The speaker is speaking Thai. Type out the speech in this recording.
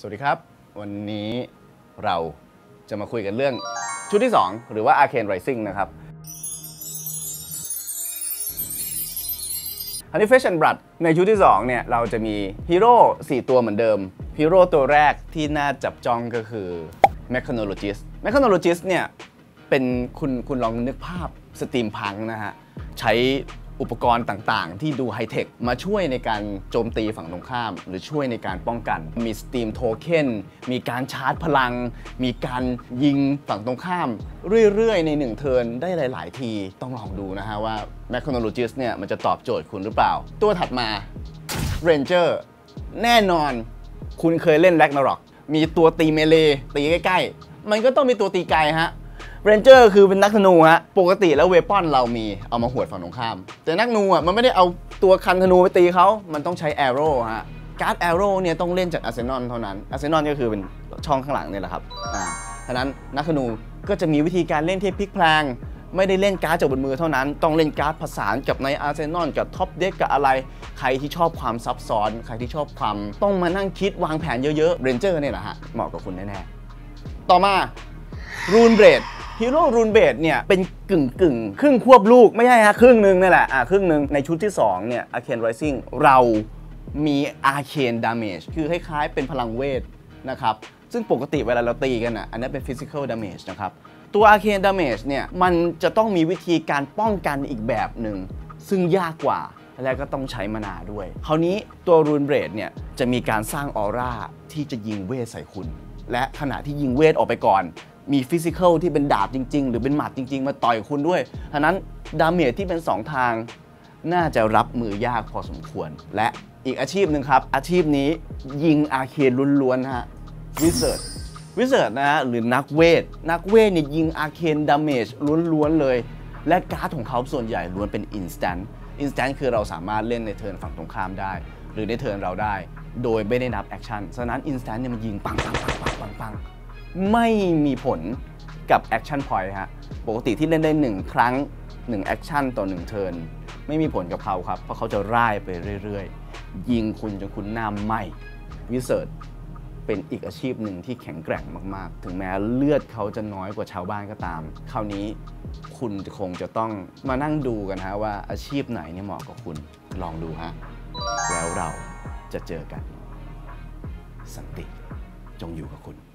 วัสดีครับวันนี้เราจะมาคุยกันเรื่องชุดที่2หรือว่า Arcane Rising นะครับอันนี้ Flesh and Blood ในชุดที่2เนี่ยเราจะมีฮีโร่4ตัวเหมือนเดิมฮีโร่ตัวแรกที่น่าจับจ้องก็คือ Mechanologist Mechanologist เนี่ยเป็นคุณลองนึกภาพสตรีมพังนะฮะใช้อุปกรณ์ต่างๆที่ดูไฮเทคมาช่วยในการโจมตีฝั่งตรงข้ามหรือช่วยในการป้องกันมีสตรีมโทเค็นมีการชาร์จพลังมีการยิงฝั่งตรงข้ามเรื่อยๆใน1เทิร์นได้หลายๆทีต้องลองดูนะฮะว่า Mechanologist เนี่ยมันจะตอบโจทย์คุณหรือเปล่าตัวถัดมา Ranger แน่นอนคุณเคยเล่น Ragnarok มีตัวตีเมเลตีใกล้ๆมันก็ต้องมีตัวตีไกลฮะเรนเจอร์คือเป็นนักธนูฮะปกติแล้วเวปอนเรามีเอามาหวดฝั่งตรงข้ามแต่นักธนูอ่ะมันไม่ได้เอาตัวคันธนูไปตีเขามันต้องใช้แอโร่ฮะการ์ดแอโร่เนี่ยต้องเล่นจากอาร์เซนอลเท่านั้นอาร์เซนอลก็คือเป็นช่องข้างหลังนี่แหละครับฉะนั้นนักธนูก็จะมีวิธีการเล่นที่พลิกแพลงไม่ได้เล่นการ์ดจากบนมือเท่านั้นต้องเล่นการ์ดผสานกับในอาร์เซนอลกับท็อปเด็กกับอะไรใครที่ชอบความซับซ้อนใครที่ชอบความต้องมานั่งคิดวางแผนเยอะๆเรนเจอร์เนี่ยแหละฮะเหมาะกับคุณแน่ๆต่อมารูนเบรดฮีโร่รูนเบดเนี่ยเป็นกึ่งครึ่งควบลูกไม่ใช่ฮะครึ่งหนึ่งนี่แหละครึ่งหนึ่งในชุดที่2เนี่ย Arcane Rising เรามี Arcane Damage คือคล้ายๆเป็นพลังเวทนะครับซึ่งปกติเวลาเราตีกันอันนี้เป็น Physical Damage นะครับตัว Arcane Damage เนี่ยมันจะต้องมีวิธีการป้องกันอีกแบบหนึ่งซึ่งยากกว่าและก็ต้องใช้มานาด้วยคราวนี้ตัวรูนเบดเนี่ยจะมีการสร้างออร่าที่จะยิงเวทใส่คุณและขณะที่ยิงเวทออกไปก่อนมีฟิสิกอลที่เป็นดาบจริงๆหรือเป็นหมัดจริงๆมาต่อยคุณด้วยฉะนั้นดาเมจที่เป็น2ทางน่าจะรับมือยากพอสมควรและอีกอาชีพหนึ่งครับอาชีพนี้ยิงอาร์เคนล้วนๆฮะวิเศษนะฮะหรือนักเวทเนี่ยยิงอาร์เคนดาเมจล้วนๆเลยและการ์ดของเขาส่วนใหญ่ล้วนเป็นอินสแตนต์คือเราสามารถเล่นในเทิร์นฝั่งตรงข้ามได้หรือในเทิร์นเราได้โดยไม่ได้นับแอคชั่นฉะนั้นอินสแตนต์เนี่ยมันยิงปังไม่มีผลกับแอคชั่นพอยต์ฮะปกติที่เล่นได้1ครั้ง1แอคชั่นต่อ1เทิร์นไม่มีผลกับเขาครับเพราะเขาจะร่ายไปเรื่อยๆยิงคุณจนคุณหน้าไหม้วิเศษเป็นอีกอาชีพหนึ่งที่แข็งแกร่งมากๆถึงแม้เลือดเขาจะน้อยกว่าชาวบ้านก็ตามคราวนี้คุณคงจะต้องมานั่งดูกันฮะว่าอาชีพไหนเนี่ยเหมาะกับคุณลองดูฮะแล้วเราจะเจอกันสันติจงอยู่กับคุณ